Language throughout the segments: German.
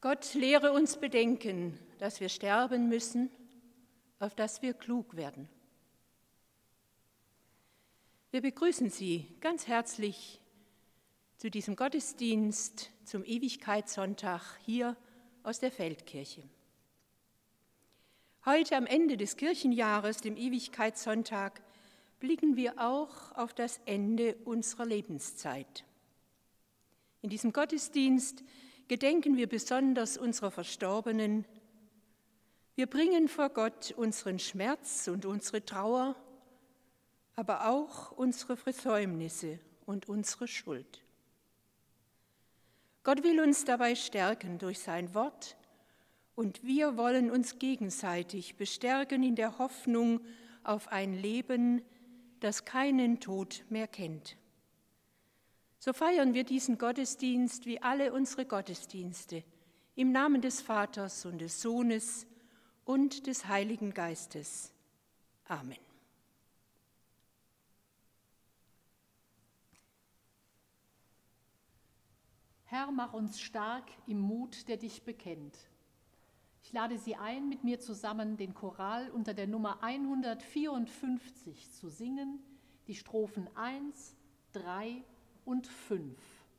Gott lehre uns bedenken, dass wir sterben müssen, auf dass wir klug werden. Wir begrüßen Sie ganz herzlich zu diesem Gottesdienst zum Ewigkeitssonntag hier aus der Feldkirche. Heute am Ende des Kirchenjahres, dem Ewigkeitssonntag, blicken wir auch auf das Ende unserer Lebenszeit. In diesem Gottesdienst gedenken wir besonders unserer Verstorbenen. Wir bringen vor Gott unseren Schmerz und unsere Trauer, aber auch unsere Versäumnisse und unsere Schuld. Gott will uns dabei stärken durch sein Wort und wir wollen uns gegenseitig bestärken in der Hoffnung auf ein Leben, das keinen Tod mehr kennt. So feiern wir diesen Gottesdienst wie alle unsere Gottesdienste im Namen des Vaters und des Sohnes und des Heiligen Geistes. Amen. Herr, mach uns stark im Mut, der dich bekennt. Ich lade Sie ein, mit mir zusammen den Choral unter der Nummer 154 zu singen, die Strophen 1, 3 und 5.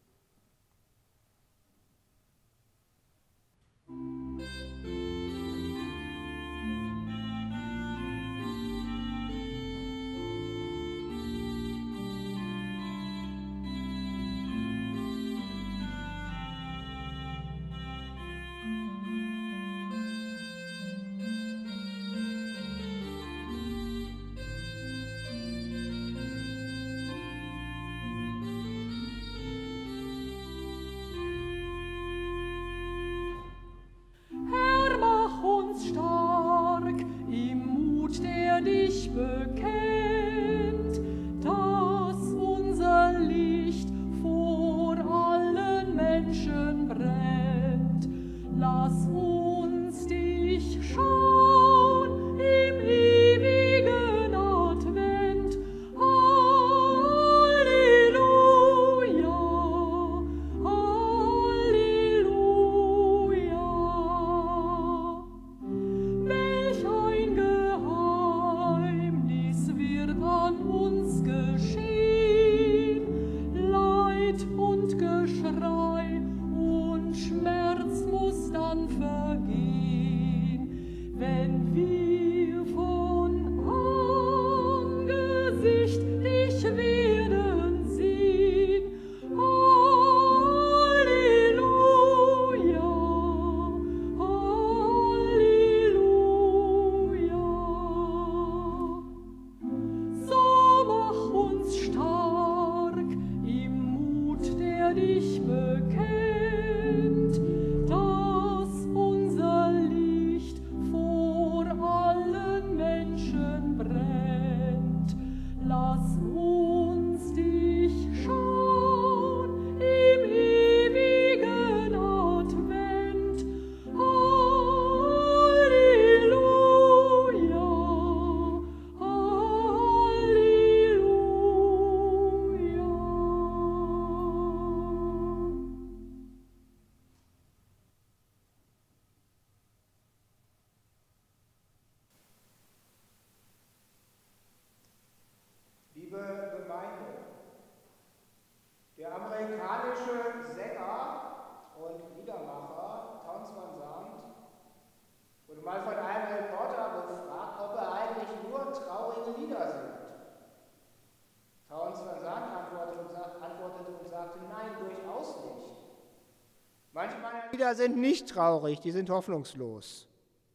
Lieder sind nicht traurig, die sind hoffnungslos.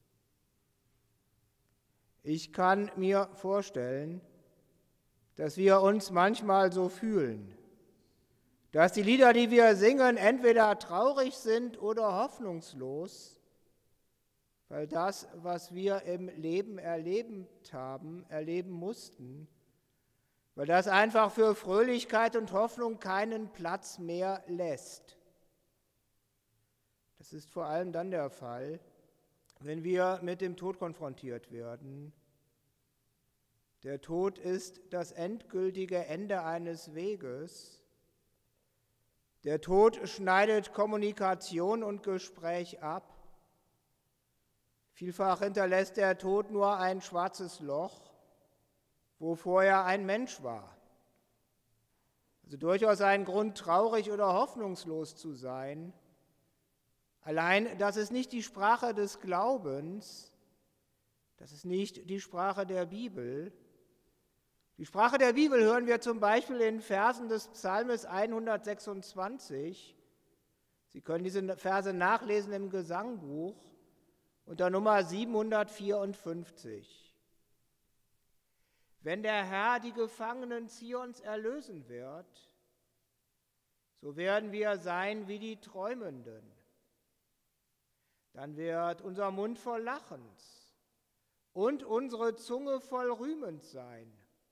Ich kann mir vorstellen, dass wir uns manchmal so fühlen, dass die Lieder, die wir singen, entweder traurig sind oder hoffnungslos, weil das, was wir im Leben erleben mussten, weil das einfach für Fröhlichkeit und Hoffnung keinen Platz mehr lässt. Das ist vor allem dann der Fall, wenn wir mit dem Tod konfrontiert werden. Der Tod ist das endgültige Ende eines Weges. Der Tod schneidet Kommunikation und Gespräch ab. Vielfach hinterlässt der Tod nur ein schwarzes Loch, wo vorher ein Mensch war. Also durchaus ein Grund, traurig oder hoffnungslos zu sein. Allein, das ist nicht die Sprache des Glaubens, das ist nicht die Sprache der Bibel. Die Sprache der Bibel hören wir zum Beispiel in Versen des Psalmes 126. Sie können diese Verse nachlesen im Gesangbuch unter Nummer 754. Wenn der Herr die Gefangenen Zions erlösen wird, so werden wir sein wie die Träumenden. Dann wird unser Mund voll Lachens und unsere Zunge voll Rühmens sein.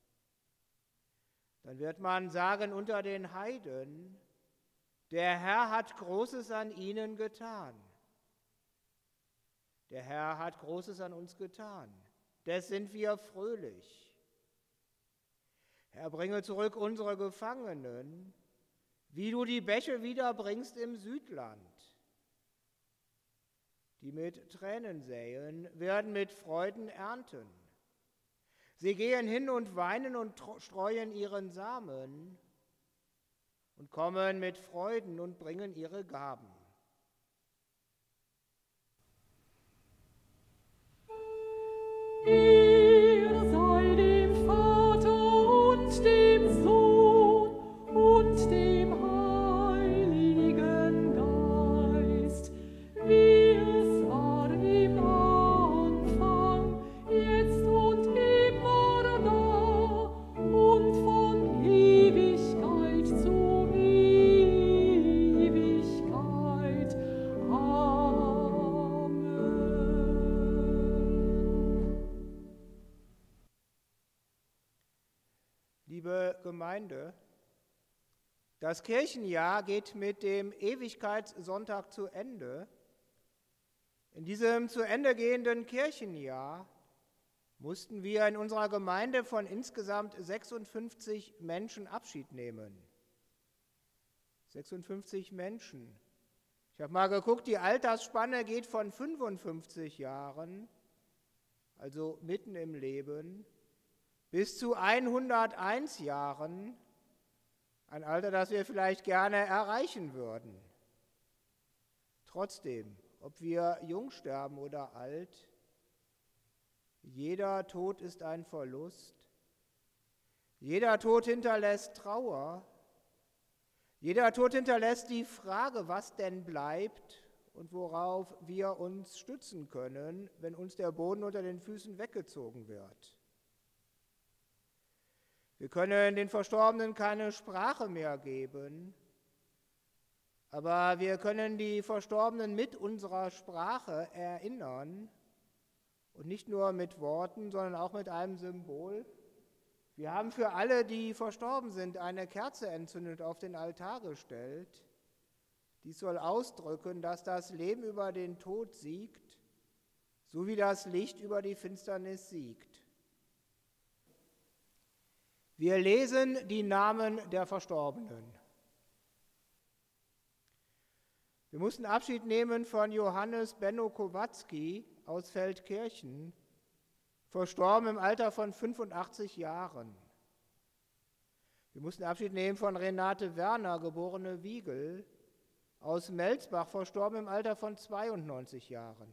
Dann wird man sagen unter den Heiden, der Herr hat Großes an ihnen getan. Der Herr hat Großes an uns getan. Des sind wir fröhlich. Herr, bringe zurück unsere Gefangenen, wie du die Bäche wiederbringst im Südland. Die mit Tränen säen, werden mit Freuden ernten. Sie gehen hin und weinen und streuen ihren Samen und kommen mit Freuden und bringen ihre Gaben. Ehre sei dem Vater und dem Sohn und dem Heiligen Geist, wie es war im Anfang, jetzt und immer da und von Ewigkeit zu Ewigkeit. Amen. Liebe Gemeinde, das Kirchenjahr geht mit dem Ewigkeitssonntag zu Ende. In diesem zu Ende gehenden Kirchenjahr mussten wir in unserer Gemeinde von insgesamt 56 Menschen Abschied nehmen. 56 Menschen. Ich habe mal geguckt, die Altersspanne geht von 55 Jahren, also mitten im Leben, bis zu 101 Jahren, ein Alter, das wir vielleicht gerne erreichen würden. Trotzdem, ob wir jung sterben oder alt, jeder Tod ist ein Verlust. Jeder Tod hinterlässt Trauer. Jeder Tod hinterlässt die Frage, was denn bleibt und worauf wir uns stützen können, wenn uns der Boden unter den Füßen weggezogen wird. Wir können den Verstorbenen keine Sprache mehr geben, aber wir können die Verstorbenen mit unserer Sprache erinnern und nicht nur mit Worten, sondern auch mit einem Symbol. Wir haben für alle, die verstorben sind, eine Kerze entzündet auf den Altar gestellt. Dies soll ausdrücken, dass das Leben über den Tod siegt, so wie das Licht über die Finsternis siegt. Wir lesen die Namen der Verstorbenen. Wir mussten Abschied nehmen von Johannes Benno Kowalski aus Feldkirchen, verstorben im Alter von 85 Jahren. Wir mussten Abschied nehmen von Renate Werner, geborene Wiegel, aus Melsbach, verstorben im Alter von 92 Jahren.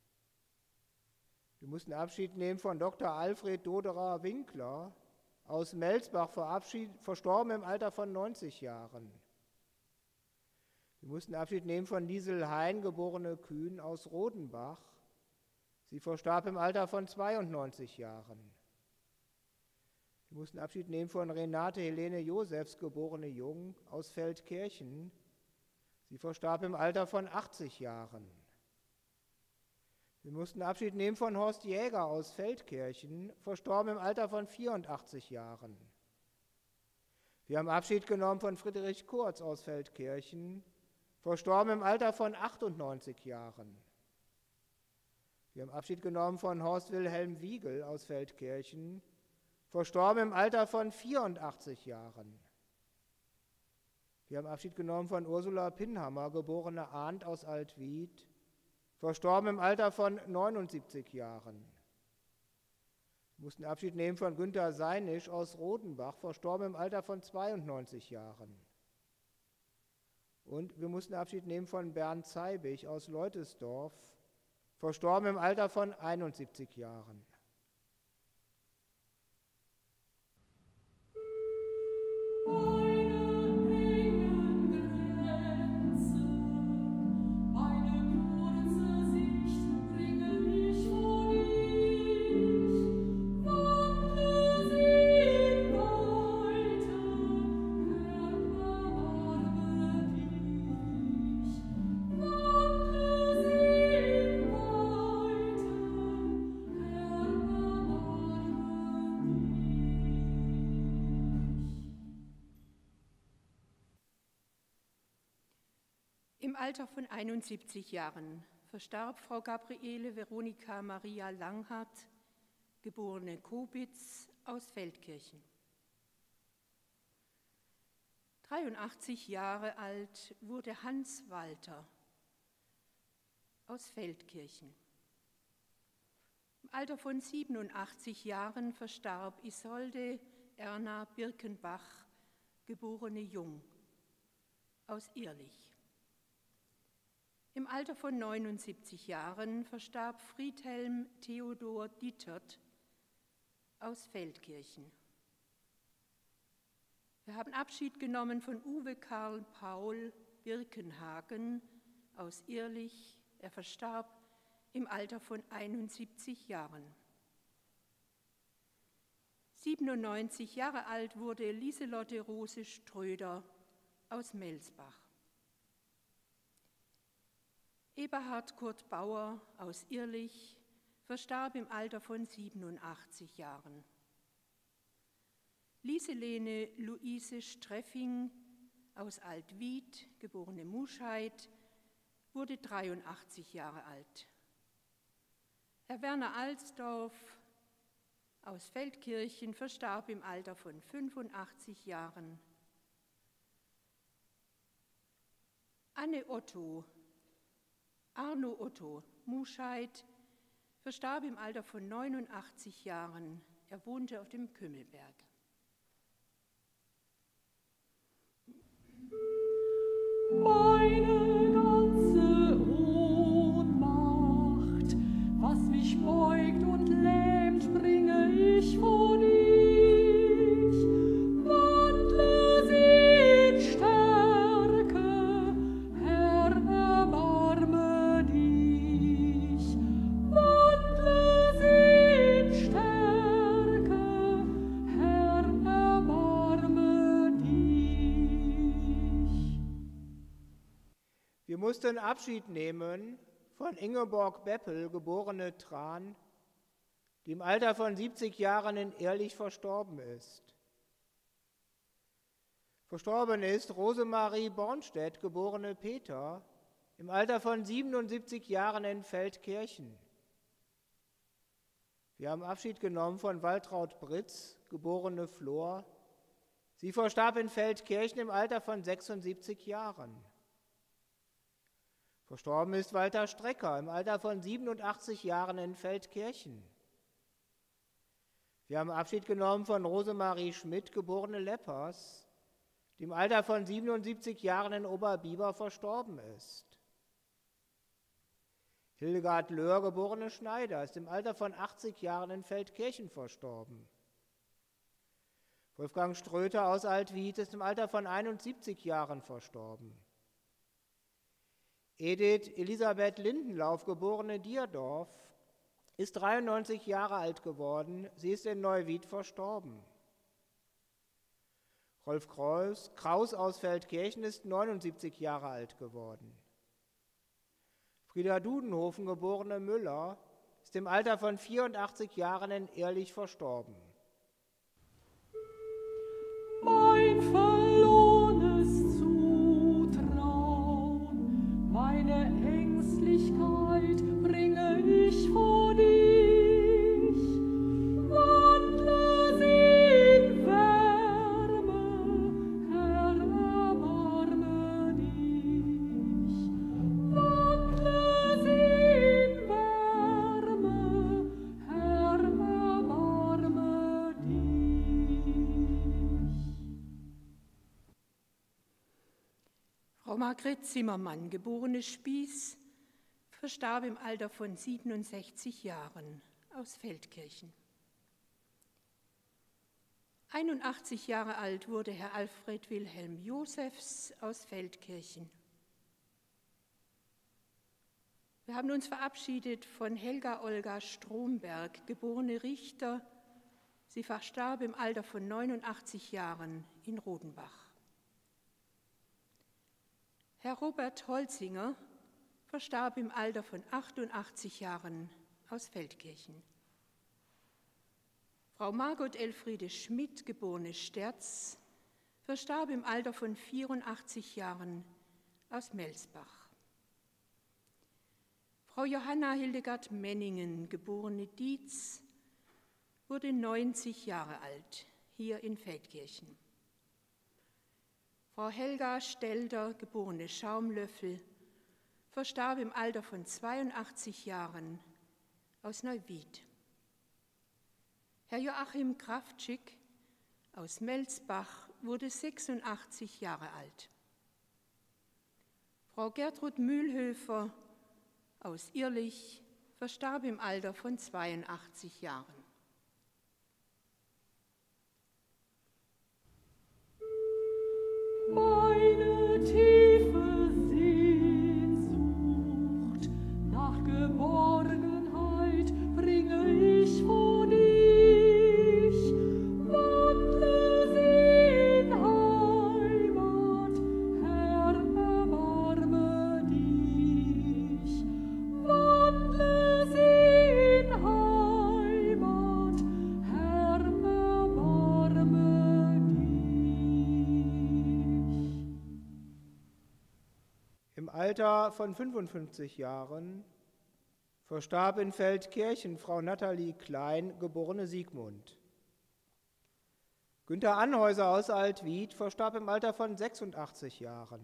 Wir mussten Abschied nehmen von Dr. Alfred Doderer-Winkler, aus Melsbach, verstorben im Alter von 90 Jahren. Wir mussten Abschied nehmen von Liesel Hein, geborene Kühn, aus Rodenbach. Sie verstarb im Alter von 92 Jahren. Wir mussten Abschied nehmen von Renate Helene Josefs, geborene Jung, aus Feldkirchen. Sie verstarb im Alter von 80 Jahren. Wir mussten Abschied nehmen von Horst Jäger aus Feldkirchen, verstorben im Alter von 84 Jahren. Wir haben Abschied genommen von Friedrich Kurz aus Feldkirchen, verstorben im Alter von 98 Jahren. Wir haben Abschied genommen von Horst Wilhelm Wiegel aus Feldkirchen, verstorben im Alter von 84 Jahren. Wir Wir haben Abschied genommen von Ursula Pinhammer, geborene Arndt aus Altwied, verstorben im Alter von 79 Jahren. Wir mussten Abschied nehmen von Günter Seinisch aus Rodenbach, verstorben im Alter von 92 Jahren. Und wir mussten Abschied nehmen von Bernd Zeibig aus Leutesdorf, verstorben im Alter von 71 Jahren. Im Alter von 71 Jahren verstarb Frau Gabriele Veronika Maria Langhardt, geborene Kobitz aus Feldkirchen. 83 Jahre alt wurde Hans Walter aus Feldkirchen. Im Alter von 87 Jahren verstarb Isolde Erna Birkenbach, geborene Jung aus Irlich. Im Alter von 79 Jahren verstarb Friedhelm Theodor Dietert aus Feldkirchen. Wir haben Abschied genommen von Uwe Karl Paul Birkenhagen aus Irlich. Er verstarb im Alter von 71 Jahren. 97 Jahre alt wurde Lieselotte Rose Ströder aus Melsbach. Eberhard Kurt Bauer aus Irlich verstarb im Alter von 87 Jahren. Lieselene Luise Streffing aus Altwied, geborene Muscheid, wurde 83 Jahre alt. Herr Werner Alsdorf aus Feldkirchen verstarb im Alter von 85 Jahren. Arno Otto Muscheid verstarb im Alter von 89 Jahren. Er wohnte auf dem Kümmelberg. Meine ganze Ohnmacht, was mich beugt und lähmt, bringe ich vor dich. Wandle sie in Stärke, Herr, erbarme dich. Wandle sie in Stärke, Herr, erbarme dich. Wir mussten Abschied nehmen von Ingeborg Beppel, geborene Tran, die im Alter von 70 Jahren in Irlich verstorben ist. Verstorben ist Rosemarie Bornstedt, geborene Peter, im Alter von 77 Jahren in Feldkirchen. Wir haben Abschied genommen von Waltraud Britz, geborene Flor. Sie verstarb in Feldkirchen im Alter von 76 Jahren. Verstorben ist Walter Strecker im Alter von 87 Jahren in Feldkirchen. Wir haben Abschied genommen von Rosemarie Schmidt, geborene Leppers, die im Alter von 77 Jahren in Oberbiber verstorben ist. Hildegard Löhr, geborene Schneider, ist im Alter von 80 Jahren in Feldkirchen verstorben. Wolfgang Ströter aus Altwied ist im Alter von 71 Jahren verstorben. Edith Elisabeth Lindenlauf, geborene Dierdorf, ist 93 Jahre alt geworden. Sie ist in Neuwied verstorben. Rolf Kraus aus Feldkirchen ist 79 Jahre alt geworden. Frieda Dudenhofen, geborene Müller, ist im Alter von 84 Jahren in Irlich verstorben. Mein verlorenes Zutrauen, meine Ängstlichkeit bringe ich vor dich. Wandle sie in Wärme, Herr, erbarme Frau Margret Zimmermann, geborene Spieß, verstarb im Alter von 67 Jahren aus Feldkirchen. 81 Jahre alt wurde Herr Alfred Wilhelm Josephs aus Feldkirchen. Wir haben uns verabschiedet von Helga Olga Stromberg, geborene Richter. Sie verstarb im Alter von 89 Jahren in Rodenbach. Herr Robert Holzinger verstarb im Alter von 88 Jahren aus Feldkirchen. Frau Margot Elfriede Schmidt, geborene Sterz, verstarb im Alter von 84 Jahren aus Melsbach. Frau Johanna Hildegard Menningen, geborene Dietz, wurde 90 Jahre alt, hier in Feldkirchen. Frau Helga Stelter, geborene Schaumlöffel, verstarb im Alter von 82 Jahren aus Neuwied. Herr Joachim Kraftschick aus Melsbach wurde 86 Jahre alt. Frau Gertrud Mühlhöfer aus Irlich verstarb im Alter von 82 Jahren. Meine tiefe Sehnsucht nach Geborgenheit bringe ich vor dich. Wandle sie in Heimat, Herr, erbarme dich. Wandle sie in Heimat, Herr, erbarme dich. Im Alter von 55 Jahren verstarb in Feldkirchen Frau Nathalie Klein, geborene Siegmund. Günther Anhäuser aus Altwied verstarb im Alter von 86 Jahren.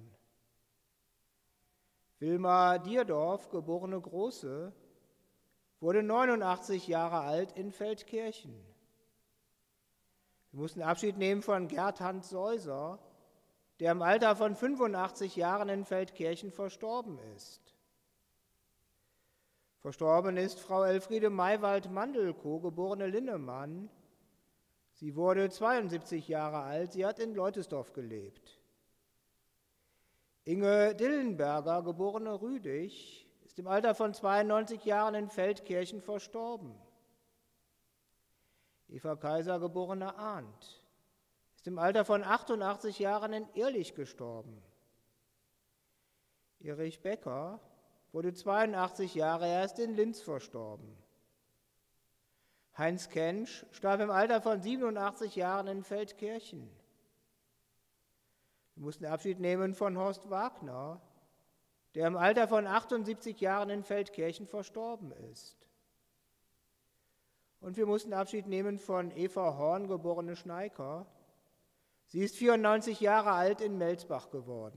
Wilma Dierdorf, geborene Große, wurde 89 Jahre alt in Feldkirchen. Wir mussten Abschied nehmen von Gerd Hans Säuser, der im Alter von 85 Jahren in Feldkirchen verstorben ist. Verstorben ist Frau Elfriede Maywald-Mandelkow, geborene Linnemann. Sie wurde 72 Jahre alt, sie hat in Leutesdorf gelebt. Inge Dillenberger, geborene Rüdig, ist im Alter von 92 Jahren in Feldkirchen verstorben. Eva Kaiser, geborene Arndt, ist im Alter von 88 Jahren in Irlich gestorben. Erich Becker wurde 82 Jahre erst in Linz verstorben. Heinz Kensch starb im Alter von 87 Jahren in Feldkirchen. Wir mussten Abschied nehmen von Horst Wagner, der im Alter von 78 Jahren in Feldkirchen verstorben ist. Und wir mussten Abschied nehmen von Eva Horn, geborene Schneiker. Sie ist 94 Jahre alt in Melsbach geworden.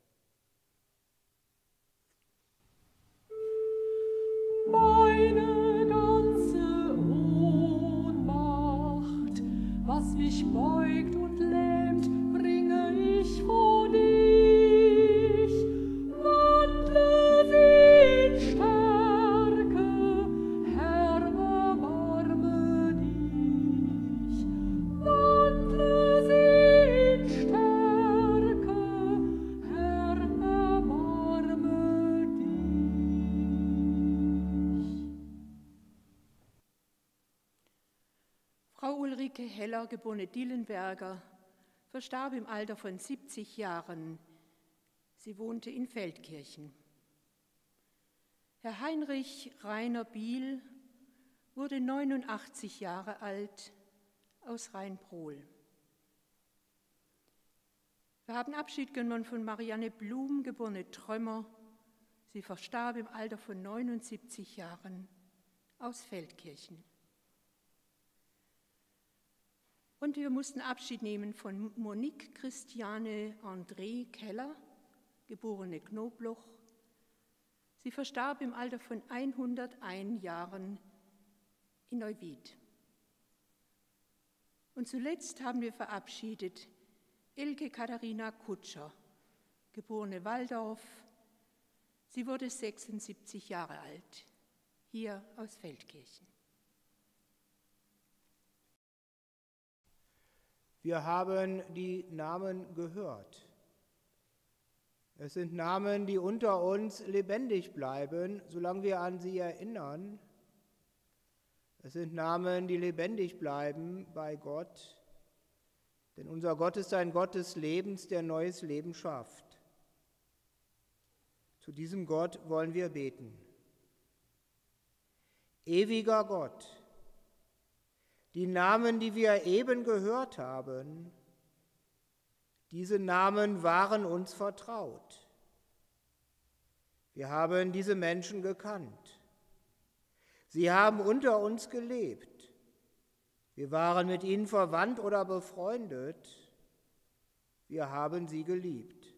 Meine ganze Ohnmacht, was mich beugt und lähmt, bringe ich vor dich. Wandle sie in Stärke, Herr, erbarme dich. Wandle sie in Stärke, Herr, erbarme dich. Frau Ulrike Heller, geborene Dillenberger, verstarb im Alter von 70 Jahren. Sie wohnte in Feldkirchen. Herr Heinrich Rainer Biel wurde 89 Jahre alt aus Rheinprohl. Wir haben Abschied genommen von Marianne Blum, geborene Trömmer. Sie verstarb im Alter von 79 Jahren aus Feldkirchen. Und wir mussten Abschied nehmen von Monique Christiane André Keller, geborene Knobloch. Sie verstarb im Alter von 101 Jahren in Neuwied. Und zuletzt haben wir verabschiedet Elke Katharina Kutscher, geborene Walldorf. Sie wurde 76 Jahre alt, hier aus Feldkirchen. Wir haben die Namen gehört. Es sind Namen, die unter uns lebendig bleiben, solange wir an sie erinnern. Es sind Namen, die lebendig bleiben bei Gott, denn unser Gott ist ein Gott des Lebens, der neues Leben schafft. Zu diesem Gott wollen wir beten. Ewiger Gott, die Namen, die wir eben gehört haben, diese Namen waren uns vertraut. Wir haben diese Menschen gekannt. Sie haben unter uns gelebt. Wir waren mit ihnen verwandt oder befreundet. Wir haben sie geliebt.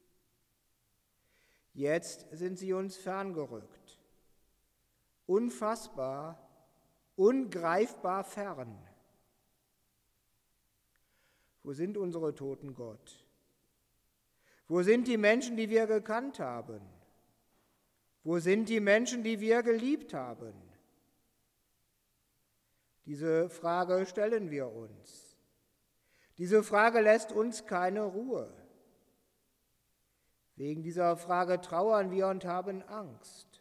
Jetzt sind sie uns ferngerückt. Unfassbar, ungreifbar fern. Wo sind unsere Toten, Gott? Wo sind die Menschen, die wir gekannt haben? Wo sind die Menschen, die wir geliebt haben? Diese Frage stellen wir uns. Diese Frage lässt uns keine Ruhe. Wegen dieser Frage trauern wir und haben Angst.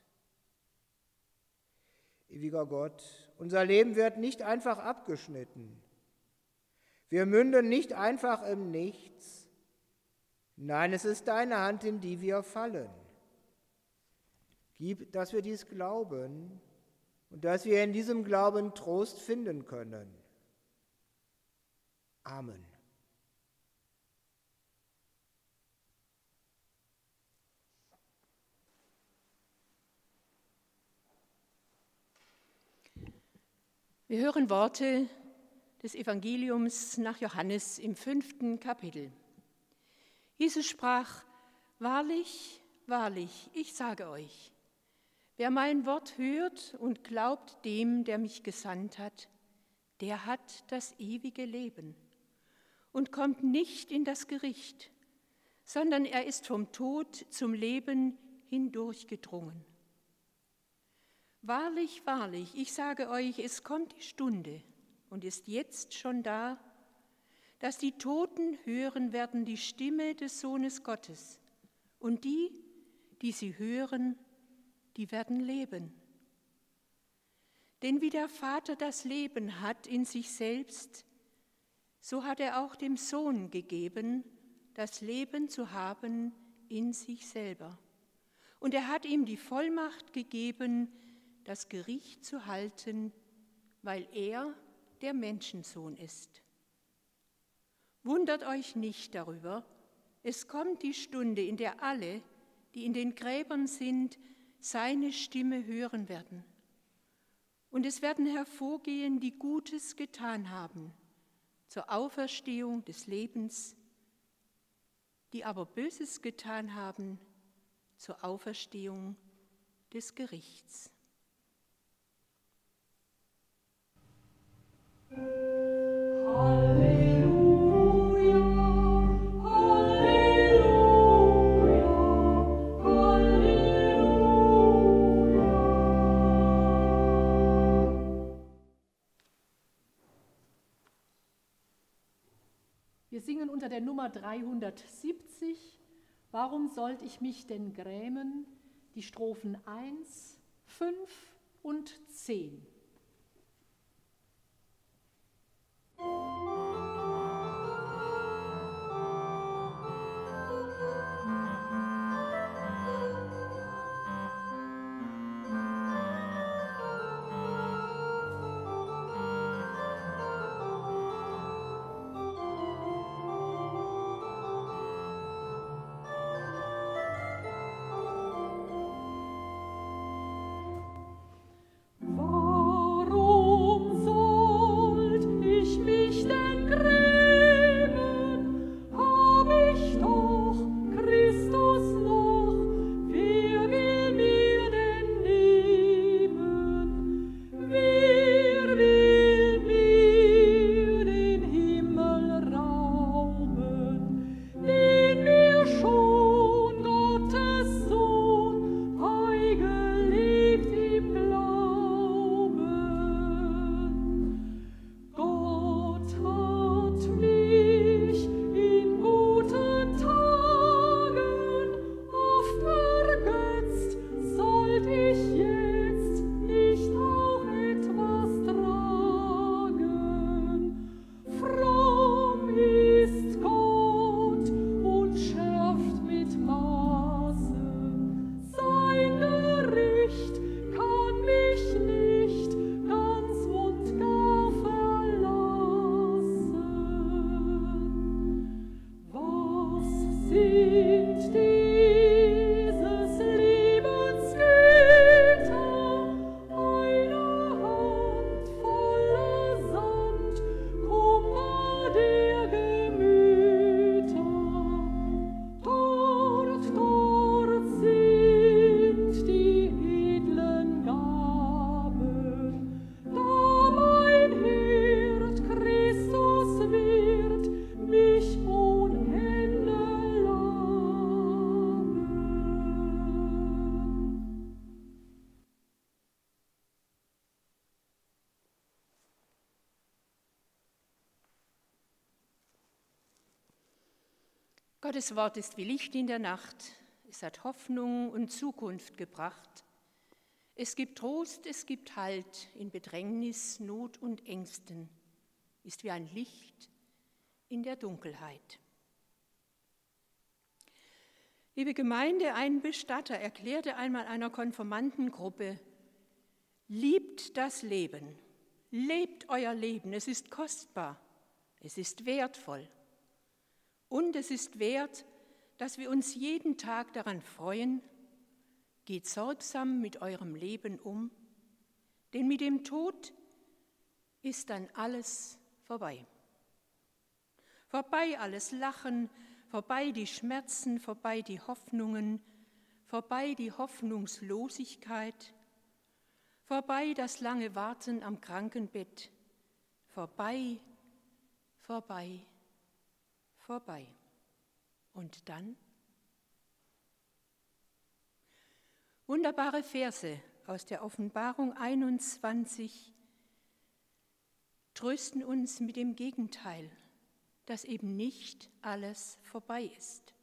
Ewiger Gott, unser Leben wird nicht einfach abgeschnitten. Wir münden nicht einfach im Nichts. Nein, es ist deine Hand, in die wir fallen. Gib, dass wir dies glauben und dass wir in diesem Glauben Trost finden können. Amen. Wir hören Worte des Evangeliums nach Johannes im 5. Kapitel. Jesus sprach: Wahrlich, wahrlich, ich sage euch, wer mein Wort hört und glaubt dem, der mich gesandt hat, der hat das ewige Leben und kommt nicht in das Gericht, sondern er ist vom Tod zum Leben hindurchgedrungen. Wahrlich, wahrlich, ich sage euch, es kommt die Stunde und ist jetzt schon da, dass die Toten hören werden die Stimme des Sohnes Gottes und die, die sie hören, die werden leben. Denn wie der Vater das Leben hat in sich selbst, so hat er auch dem Sohn gegeben, das Leben zu haben in sich selber. Und er hat ihm die Vollmacht gegeben, das Gericht zu halten, weil er der Menschensohn ist. Wundert euch nicht darüber, es kommt die Stunde, in der alle, die in den Gräbern sind, seine Stimme hören werden. Und es werden hervorgehen, die Gutes getan haben, zur Auferstehung des Lebens, die aber Böses getan haben, zur Auferstehung des Gerichts. Wir singen unter der Nummer 370, Warum sollt ich mich denn grämen? Die Strophen 1, 5 und 10. Warum Gottes Wort ist wie Licht in der Nacht. Es hat Hoffnung und Zukunft gebracht. Es gibt Trost, es gibt Halt in Bedrängnis, Not und Ängsten. Ist wie ein Licht in der Dunkelheit. Liebe Gemeinde, ein Bestatter erklärte einmal einer Konfirmandengruppe: Liebt das Leben, lebt euer Leben, es ist kostbar, es ist wertvoll. Und es ist wert, dass wir uns jeden Tag daran freuen. Geht sorgsam mit eurem Leben um, denn mit dem Tod ist dann alles vorbei. Vorbei alles Lachen, vorbei die Schmerzen, vorbei die Hoffnungen, vorbei die Hoffnungslosigkeit, vorbei das lange Warten am Krankenbett, vorbei, vorbei, vorbei. Und dann? Wunderbare Verse aus der Offenbarung 21 trösten uns mit dem Gegenteil, dass eben nicht alles vorbei ist.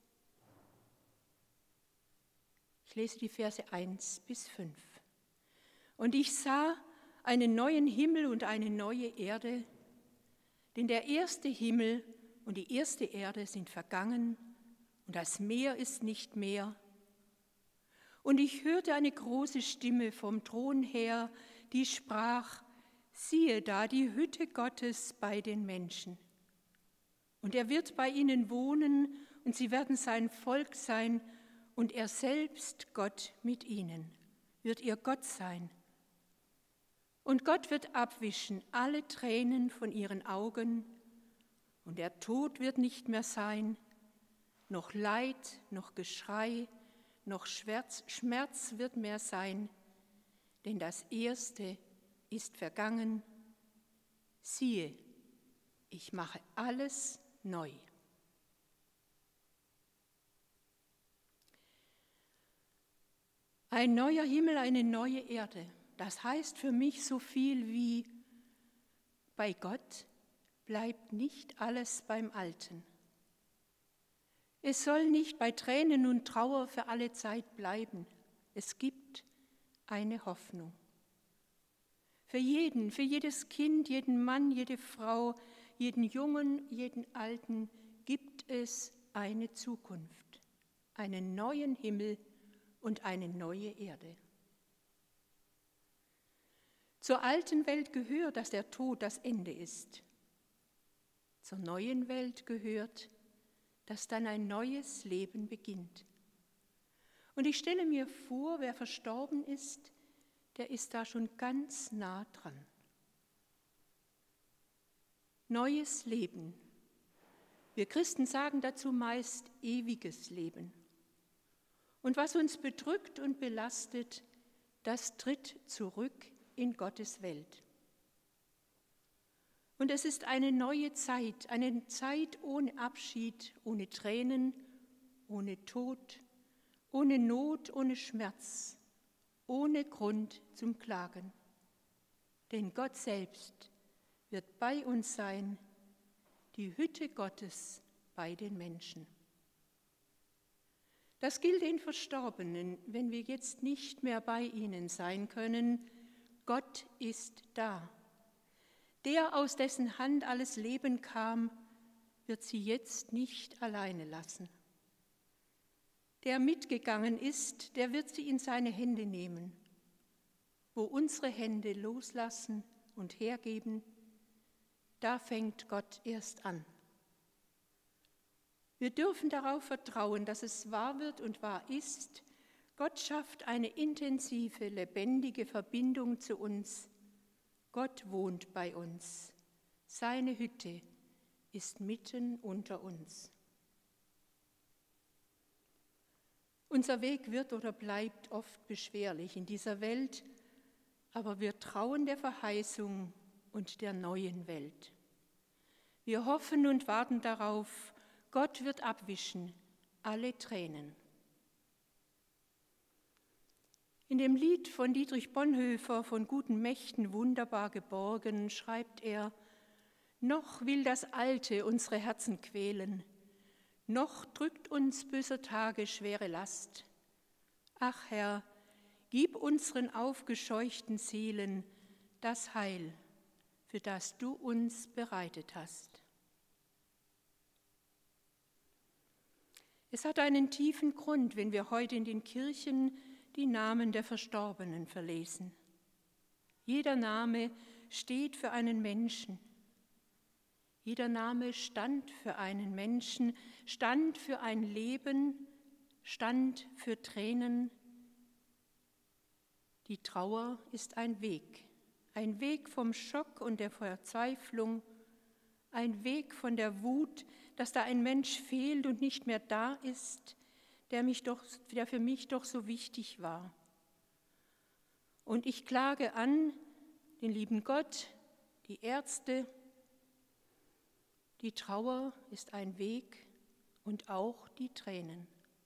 Ich lese die Verse 1 bis 5. Und ich sah einen neuen Himmel und eine neue Erde, denn der erste Himmel und die erste Erde sind vergangen und das Meer ist nicht mehr. Und ich hörte eine große Stimme vom Thron her, die sprach: Siehe da die Hütte Gottes bei den Menschen. Und er wird bei ihnen wohnen und sie werden sein Volk sein und er selbst, Gott mit ihnen, wird ihr Gott sein. Und Gott wird abwischen alle Tränen von ihren Augen und der Tod wird nicht mehr sein, noch Leid, noch Geschrei, noch Schmerz wird mehr sein, denn das Erste ist vergangen. Siehe, ich mache alles neu. Ein neuer Himmel, eine neue Erde. Das heißt für mich so viel wie: Bei Gott bleibt nicht alles beim Alten. Es soll nicht bei Tränen und Trauer für alle Zeit bleiben. Es gibt eine Hoffnung. Für jeden, für jedes Kind, jeden Mann, jede Frau, jeden Jungen, jeden Alten gibt es eine Zukunft, einen neuen Himmel und eine neue Erde. Zur alten Welt gehört, dass der Tod das Ende ist. Zur neuen Welt gehört, dass dann ein neues Leben beginnt. Und ich stelle mir vor, wer verstorben ist, der ist da schon ganz nah dran. Neues Leben. Wir Christen sagen dazu meist ewiges Leben. Und was uns bedrückt und belastet, das tritt zurück in Gottes Welt. Und es ist eine neue Zeit, eine Zeit ohne Abschied, ohne Tränen, ohne Tod, ohne Not, ohne Schmerz, ohne Grund zum Klagen. Denn Gott selbst wird bei uns sein, die Hütte Gottes bei den Menschen. Das gilt den Verstorbenen, wenn wir jetzt nicht mehr bei ihnen sein können. Gott ist da. Der, aus dessen Hand alles Leben kam, wird sie jetzt nicht alleine lassen. Der mitgegangen ist, der wird sie in seine Hände nehmen. Wo unsere Hände loslassen und hergeben, da fängt Gott erst an. Wir dürfen darauf vertrauen, dass es wahr wird und wahr ist. Gott schafft eine intensive, lebendige Verbindung zu uns. Gott wohnt bei uns. Seine Hütte ist mitten unter uns. Unser Weg wird oder bleibt oft beschwerlich in dieser Welt, aber wir trauen der Verheißung und der neuen Welt. Wir hoffen und warten darauf, Gott wird abwischen alle Tränen. In dem Lied von Dietrich Bonhoeffer, von guten Mächten wunderbar geborgen, schreibt er: Noch will das Alte unsere Herzen quälen, noch drückt uns böser Tage schwere Last. Ach Herr, gib unseren aufgescheuchten Seelen das Heil, für das du uns bereitet hast. Es hat einen tiefen Grund, wenn wir heute in den Kirchen die Namen der Verstorbenen verlesen. Jeder Name steht für einen Menschen. Jeder Name stand für einen Menschen, stand für ein Leben, stand für Tränen. Die Trauer ist ein Weg vom Schock und der Verzweiflung, ein Weg von der Wut, dass da ein Mensch fehlt und nicht mehr da ist, der für mich doch so wichtig war. Und ich klage an den lieben Gott, die Ärzte. Die Trauer ist ein Weg und auch die Tränen.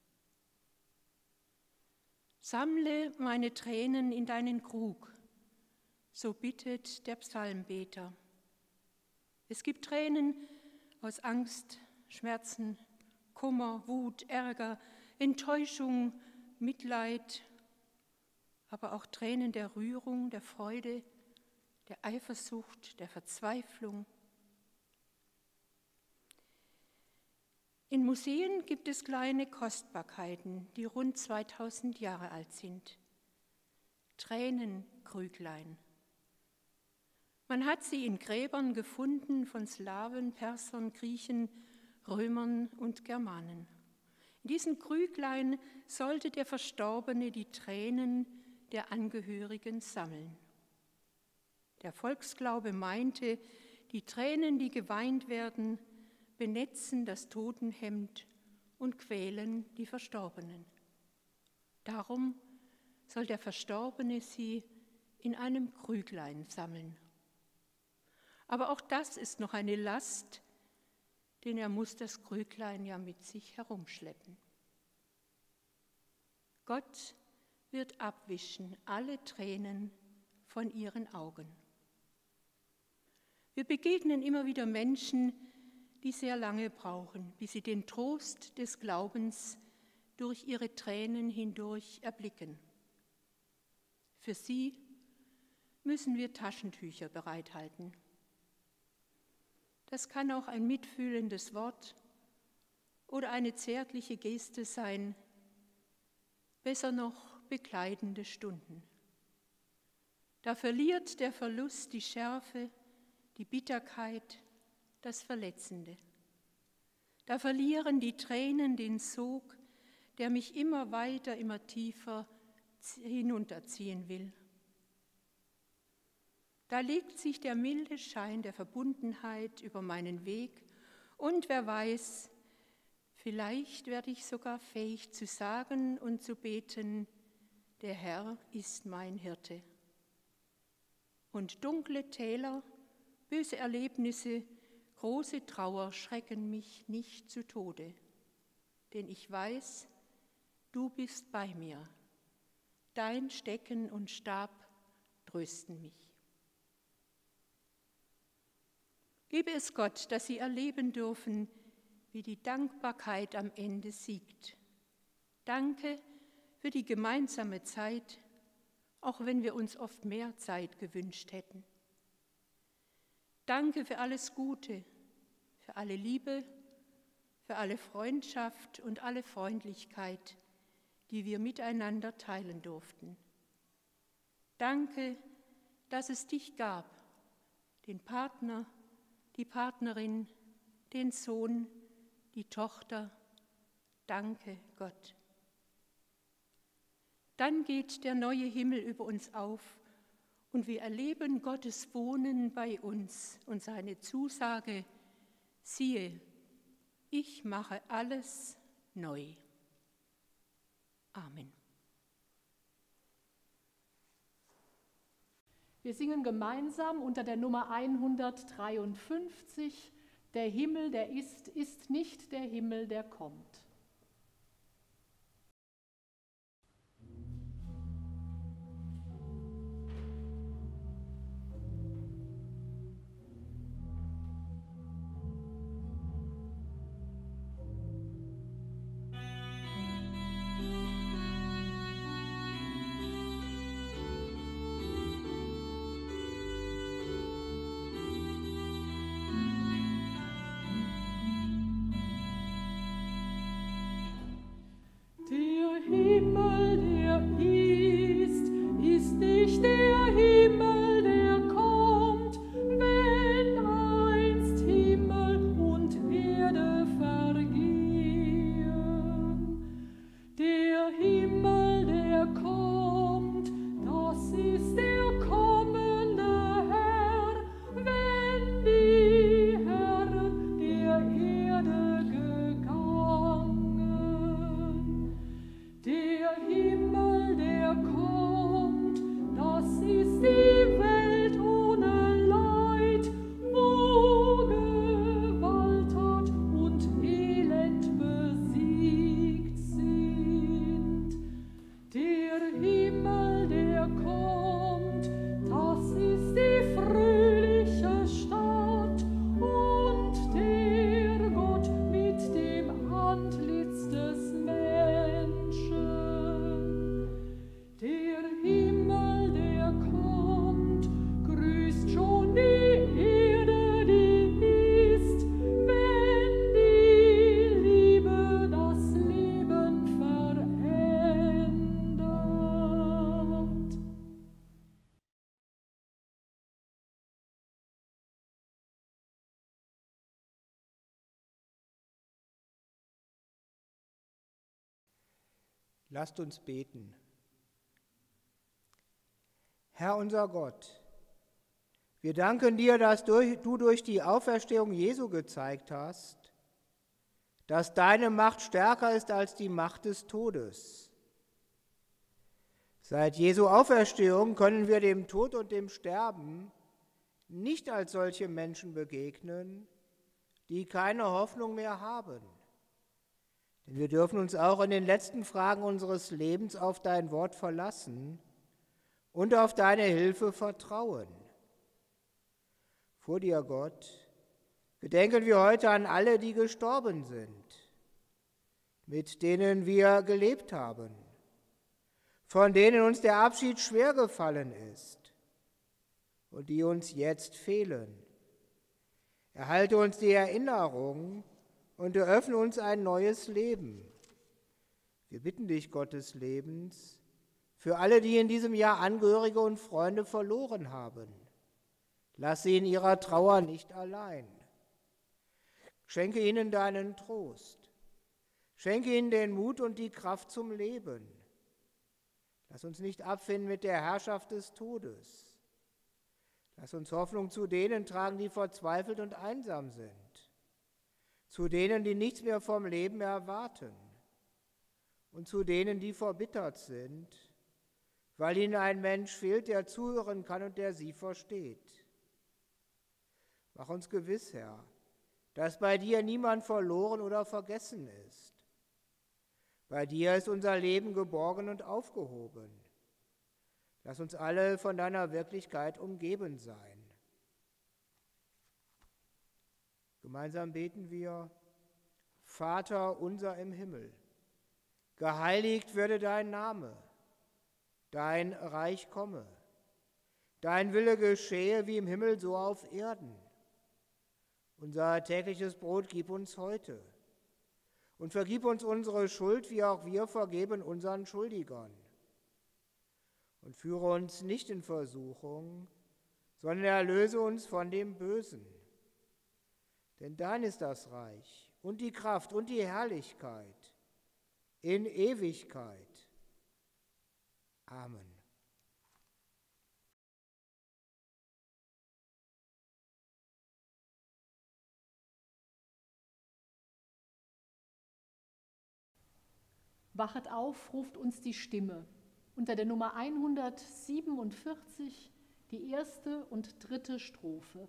Sammle meine Tränen in deinen Krug, so bittet der Psalmbeter. Es gibt Tränen aus Angst, Schmerzen, Kummer, Wut, Ärger, Enttäuschung, Mitleid, aber auch Tränen der Rührung, der Freude, der Eifersucht, der Verzweiflung. In Museen gibt es kleine Kostbarkeiten, die rund 2000 Jahre alt sind. Tränenkrüglein. Man hat sie in Gräbern gefunden von Slawen, Persern, Griechen, Römern und Germanen. In diesen Krüglein sollte der Verstorbene die Tränen der Angehörigen sammeln. Der Volksglaube meinte, die Tränen, die geweint werden, benetzen das Totenhemd und quälen die Verstorbenen. Darum soll der Verstorbene sie in einem Krüglein sammeln. Aber auch das ist noch eine Last, denn er muss das Krüglein ja mit sich herumschleppen. Gott wird abwischen alle Tränen von ihren Augen. Wir begegnen immer wieder Menschen, die sehr lange brauchen, bis sie den Trost des Glaubens durch ihre Tränen hindurch erblicken. Für sie müssen wir Taschentücher bereithalten. Das kann auch ein mitfühlendes Wort oder eine zärtliche Geste sein, besser noch begleitende Stunden. Da verliert der Verlust die Schärfe, die Bitterkeit, das Verletzende. Da verlieren die Tränen den Sog, der mich immer weiter, immer tiefer hinunterziehen will. Da legt sich der milde Schein der Verbundenheit über meinen Weg und wer weiß, vielleicht werde ich sogar fähig zu sagen und zu beten, der Herr ist mein Hirte. Und dunkle Täler, böse Erlebnisse, große Trauer schrecken mich nicht zu Tode, denn ich weiß, du bist bei mir. Dein Stecken und Stab trösten mich. Gebe es Gott, dass Sie erleben dürfen, wie die Dankbarkeit am Ende siegt. Danke für die gemeinsame Zeit, auch wenn wir uns oft mehr Zeit gewünscht hätten. Danke für alles Gute, für alle Liebe, für alle Freundschaft und alle Freundlichkeit, die wir miteinander teilen durften. Danke, dass es dich gab, den Partner, die Partnerin, den Sohn, die Tochter. Danke, Gott. Dann geht der neue Himmel über uns auf und wir erleben Gottes Wohnen bei uns und seine Zusage, siehe, ich mache alles neu. Amen. Wir singen gemeinsam unter der Nummer 153, der Himmel, der ist nicht der Himmel, der kommt. Lasst uns beten. Herr unser Gott, wir danken dir, dass du durch die Auferstehung Jesu gezeigt hast, dass deine Macht stärker ist als die Macht des Todes. Seit Jesu Auferstehung können wir dem Tod und dem Sterben nicht als solche Menschen begegnen, die keine Hoffnung mehr haben. Denn wir dürfen uns auch in den letzten Fragen unseres Lebens auf dein Wort verlassen und auf deine Hilfe vertrauen. Vor dir, Gott, gedenken wir heute an alle, die gestorben sind, mit denen wir gelebt haben, von denen uns der Abschied schwer gefallen ist und die uns jetzt fehlen. Erhalte uns die Erinnerung und eröffne uns ein neues Leben. Wir bitten dich, Gott des Lebens, für alle, die in diesem Jahr Angehörige und Freunde verloren haben. Lass sie in ihrer Trauer nicht allein. Schenke ihnen deinen Trost. Schenke ihnen den Mut und die Kraft zum Leben. Lass uns nicht abfinden mit der Herrschaft des Todes. Lass uns Hoffnung zu denen tragen, die verzweifelt und einsam sind. Zu denen, die nichts mehr vom Leben erwarten. Und zu denen, die verbittert sind, weil ihnen ein Mensch fehlt, der zuhören kann und der sie versteht. Mach uns gewiss, Herr, dass bei dir niemand verloren oder vergessen ist. Bei dir ist unser Leben geborgen und aufgehoben. Lass uns alle von deiner Wirklichkeit umgeben sein. Gemeinsam beten wir: Vater unser im Himmel, geheiligt werde dein Name, dein Reich komme, dein Wille geschehe wie im Himmel so auf Erden. Unser tägliches Brot gib uns heute und vergib uns unsere Schuld, wie auch wir vergeben unseren Schuldigern. Und führe uns nicht in Versuchung, sondern erlöse uns von dem Bösen. Denn dein ist das Reich und die Kraft und die Herrlichkeit in Ewigkeit. Amen. Wachet auf, ruft uns die Stimme. Unter der Nummer 147, die erste und dritte Strophe.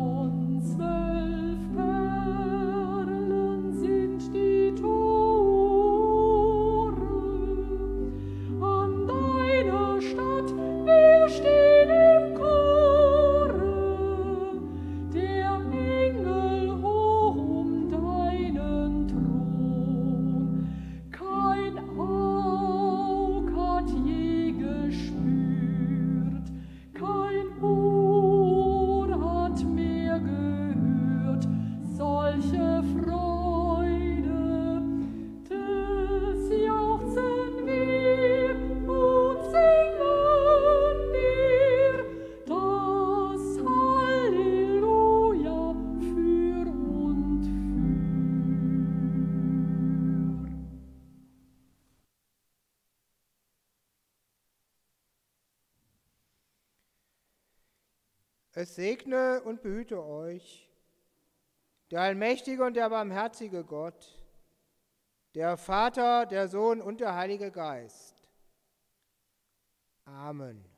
Es segne und behüte euch der allmächtige und der barmherzige Gott, der Vater, der Sohn und der Heilige Geist. Amen.